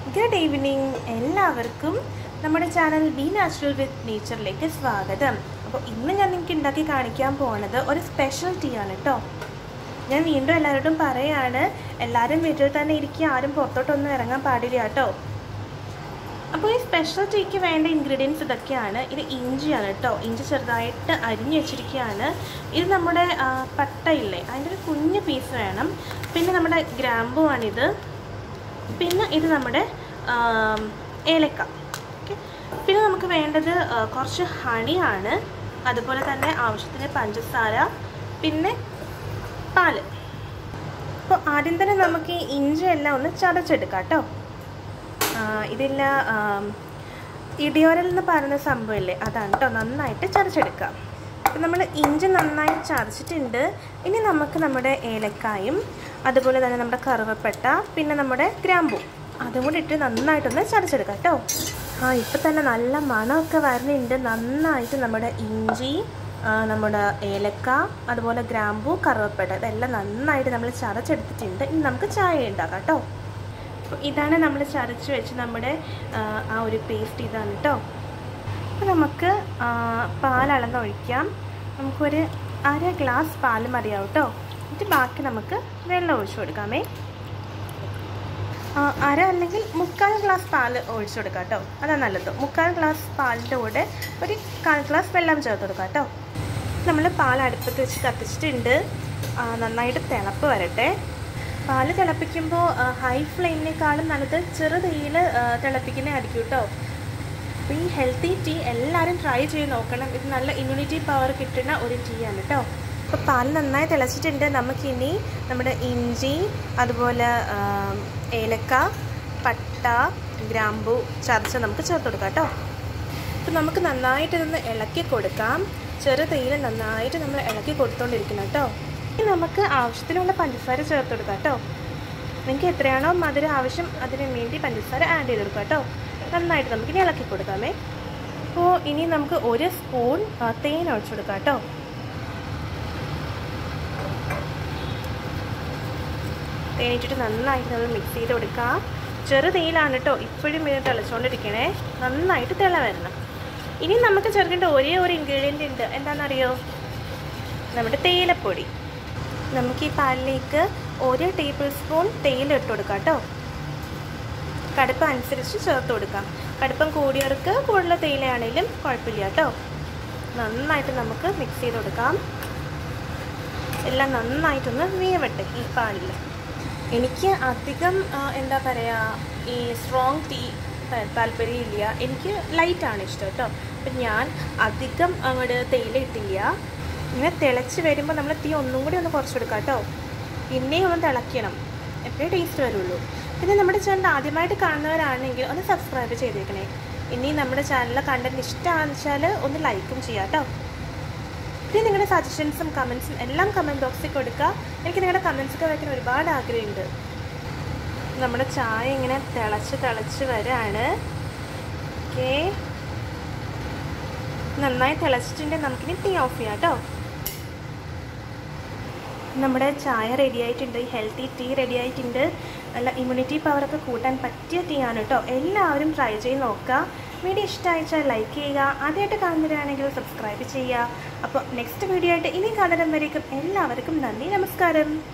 Good evening എല്ലാവർക്കും നമ്മുടെ channel be natural with നേച്ചറിലേക്ക് സ്വാഗതം. അപ്പോൾ ഇന്ന് ഞാൻ നിങ്ങൾക്ക് ഉണ്ടാക്കി കാണിക്കാൻ പോകുന്നത് ഒരു സ്പെഷ്യൽ ടീ ആണ് കേട്ടോ. ഞാൻ വീണ്ടും എല്ലാവരോടും പറയാണ്, എല്ലാവരും വീട്ടിൽ തന്നെ ഇരിക്കുക, ആരും പുറത്തോട്ടൊന്നും ഇറങ്ങാൻ പാടില്ല കേട്ടോ. അപ്പോൾ ഈ സ്പെഷ്യൽ ടീക്ക് വേണ്ട ഇൻഗ്രീഡിയൻസ് ഇതൊക്കെയാണ്. ഇത് ഇഞ്ചിയാണ് കേട്ടോ, ഇഞ്ചി ചെറുതായിട്ട് അരിഞ്ഞ് വെച്ചിരിക്കുകയാണ്. ഇത് നമ്മുടെ പട്ടയില്ലേ, അതിൻ്റെ ഒരു കുഞ്ഞ് പീസ് വേണം. പിന്നെ നമ്മുടെ ഗ്രാമ്പുവാണിത്. പിന്നെ ഇത് നമ്മുടെ ഏലക്ക. ഓക്കെ, പിന്നെ നമുക്ക് വേണ്ടത് കുറച്ച് ഹണിയാണ്, അതുപോലെ തന്നെ ആവശ്യത്തിന് പഞ്ചസാര, പിന്നെ പാല്. അപ്പോൾ ആദ്യം തന്നെ നമുക്ക് ഈ ഇഞ്ചി എല്ലാം ഒന്ന് ചതച്ചെടുക്കാം കേട്ടോ. ഇതില്ല ഇടിയോരൽ എന്ന് പറയുന്ന സംഭവമില്ലേ, അതാണ് കേട്ടോ. നന്നായിട്ട് ചതച്ചെടുക്കാം. അപ്പോൾ നമ്മൾ ഇഞ്ചി നന്നായി ചതച്ചിട്ടുണ്ട്. ഇനി നമുക്ക് നമ്മുടെ ഏലക്കായും അതുപോലെ തന്നെ നമ്മുടെ കറുവപ്പട്ട പിന്നെ നമ്മുടെ ഗ്രാമ്പൂ അതും കൂടി ഇട്ട് നന്നായിട്ടൊന്ന് ചതച്ചെടുക്കാം കേട്ടോ. ഇപ്പം തന്നെ നല്ല മണമൊക്കെ വരുന്നുണ്ട്. നന്നായിട്ട് നമ്മുടെ ഇഞ്ചി, നമ്മുടെ ഏലക്ക, അതുപോലെ ഗ്രാമ്പൂ, കറുവപ്പട്ട ഇതെല്ലാം നന്നായിട്ട് നമ്മൾ ചതച്ചെടുത്തിട്ടുണ്ട്. ഇനി നമുക്ക് ചായ ഉണ്ടാക്കാം കേട്ടോ. അപ്പോൾ ഇതാണ് നമ്മൾ ചതച്ച് വെച്ച് നമ്മുടെ ആ ഒരു പേസ്റ്റ് ഇതാണ് കേട്ടോ. അപ്പോൾ നമുക്ക് പാലളന്ന് ഒഴിക്കാം. നമുക്കൊരു 1/2 ഗ്ലാസ് പാൽ മതിയാവും കേട്ടോ. എന്നിട്ട് ബാക്കി നമുക്ക് വെള്ളം ഒഴിച്ചു കൊടുക്കാമേ. 1/2 അല്ലെങ്കിൽ 3/4 ഗ്ലാസ് പാൽ ഒഴിച്ചു കൊടുക്കാം കേട്ടോ, അതാണ് നല്ലത്. 3/4 ഗ്ലാസ് പാലിൻ്റെ കൂടെ ഒരു 1/4 ഗ്ലാസ് വെള്ളം ചേർത്ത് കൊടുക്കാം കേട്ടോ. നമ്മൾ പാൽ അടുപ്പത്ത് വെച്ച് കത്തിച്ചിട്ടുണ്ട്. നന്നായിട്ട് തിളപ്പ് വരട്ടെ. പാൽ തിളപ്പിക്കുമ്പോൾ ഹൈ ഫ്ലെയിമിനേക്കാളും നല്ലത് ചെറു തീയിൽ തിളപ്പിക്കുന്നതായിരിക്കും കേട്ടോ. അപ്പോൾ ഈ ഹെൽത്തി ടീ എല്ലാവരും ട്രൈ ചെയ്ത് നോക്കണം. ഇത് നല്ല ഇമ്മ്യൂണിറ്റി പവർ കിട്ടുന്ന ഒരു ടീ ആണ് കേട്ടോ. അപ്പോൾ പാൽ നന്നായി തിളച്ചിട്ടുണ്ട്. നമുക്കിനി നമ്മുടെ ഇഞ്ചി, അതുപോലെ ഏലക്ക, പട്ട, ഗ്രാമ്പൂ ചതച്ച് നമുക്ക് ചേർത്ത് കൊടുക്കാം കേട്ടോ. അപ്പോൾ നമുക്ക് നന്നായിട്ട് ഇതൊന്ന് ഇളക്കി കൊടുക്കാം. ചെറു തീയിൽ നന്നായിട്ട് നമ്മൾ ഇളക്കി കൊടുത്തുകൊണ്ടിരിക്കണം കേട്ടോ. ഇനി നമുക്ക് ആവശ്യത്തിനുള്ള പഞ്ചസാര ചേർത്ത് കൊടുക്കാം കേട്ടോ. നിങ്ങൾക്ക് എത്രയാണോ മധുരം ആവശ്യം അതിന് വേണ്ടി പഞ്ചസാര ആഡ് ചെയ്ത് കൊടുക്കാം കേട്ടോ. നന്നായിട്ട് നമുക്കിനി ഇളക്കി കൊടുക്കാമേ. അപ്പോൾ ഇനി നമുക്ക് 1 സ്പൂൺ തേൻ ഒഴിച്ചു കൊടുക്കാം കേട്ടോ. തേനിട്ടിട്ട് നന്നായിട്ട് നമ്മൾ മിക്സ് ചെയ്ത് കൊടുക്കാം. ചെറു തേയിലാണ് കേട്ടോ. ഇപ്പോഴും ഇത് തിളച്ചുകൊണ്ടിരിക്കണേ. നന്നായിട്ട് തിള വരണം. ഇനി നമുക്ക് ചേർക്കേണ്ട ഒരേ ഒരു ഇൻഗ്രീഡിയൻ്റ് ഉണ്ട്. എന്താണെന്നറിയോ? നമ്മുടെ തേയിലപ്പൊടി. നമുക്ക് ഈ പാലിലേക്ക് 1 ടേബിൾ സ്പൂൺ തേയില ഇട്ട് കൊടുക്കാം കേട്ടോ. കടുപ്പം അനുസരിച്ച് ചേർത്ത് കൊടുക്കാം. കടുപ്പം കൂടിയവർക്ക് കൂടുതൽ തേയിലയാണെങ്കിലും കുഴപ്പമില്ല കേട്ടോ. നന്നായിട്ട് നമുക്ക് മിക്സ് ചെയ്ത് കൊടുക്കാം. എല്ലാം നന്നായിട്ടൊന്ന് വേവട്ടെ ഈ പാലിൽ. എനിക്ക് അധികം എന്താ പറയുക, ഈ സ്ട്രോങ് ടീ താല്പര്യമില്ല. എനിക്ക് ലൈറ്റാണ് ഇഷ്ടം കേട്ടോ. അപ്പം ഞാൻ അധികം അങ്ങോട്ട് തേയില ഇട്ടില്ല. ഇങ്ങനെ തിളച്ച് വരുമ്പോൾ നമ്മൾ തീ ഒന്നും കൂടി ഒന്ന് കുറച്ച് കൊടുക്കാം കേട്ടോ. പിന്നെയും ഒന്ന് തിളയ്ക്കണം, എപ്പോഴേ ടേസ്റ്റ് വരുള്ളൂ. പിന്നെ നമ്മുടെ ചാനൽ ആദ്യമായിട്ട് കാണുന്നവരാണെങ്കിൽ ഒന്ന് സബ്സ്ക്രൈബ് ചെയ്തേക്കണേ. ഇനി നമ്മുടെ ചാനലിലെ കണ്ടന്റ് ഇഷ്ടമാണെന്ന് വെച്ചാൽ ഒന്ന് ലൈക്കും ചെയ്യാം കേട്ടോ. പിന്നെ നിങ്ങളുടെ സജഷൻസും കമൻസും എല്ലാം കമൻറ്റ് ബോക്സിൽ കൊടുക്കുക. എനിക്ക് നിങ്ങളുടെ കമൻസൊക്കെ വയ്ക്കാൻ ഒരുപാട് ആഗ്രഹമുണ്ട്. നമ്മുടെ ചായ ഇങ്ങനെ തിളച്ച് വരാണ്. ഓക്കെ, നന്നായി തിളച്ചിട്ടുണ്ടെങ്കിൽ നമുക്കിനി ടീ ഓഫ് ചെയ്യാം കേട്ടോ. നമ്മുടെ ചായ റെഡി ആയിട്ടുണ്ട്. ഹെൽത്തി ടീ റെഡി ആയിട്ടുണ്ട്. നല്ല ഇമ്മ്യൂണിറ്റി പവറൊക്കെ കൂട്ടാൻ പറ്റിയ ടീ ആണ് കേട്ടോ. എല്ലാവരും ട്രൈ ചെയ്ത് നോക്കുക. വീഡിയോ ഇഷ്ടമായിച്ചാൽ ലൈക്ക് ചെയ്യുക. ആദ്യമായിട്ട് കാണുന്നവരാണെങ്കിൽ സബ്സ്ക്രൈബ് ചെയ്യുക. അപ്പോൾ നെക്സ്റ്റ് വീഡിയോ ആയിട്ട് ഇനി കാണുന്നവരേക്കും എല്ലാവർക്കും നന്ദി, നമസ്കാരം.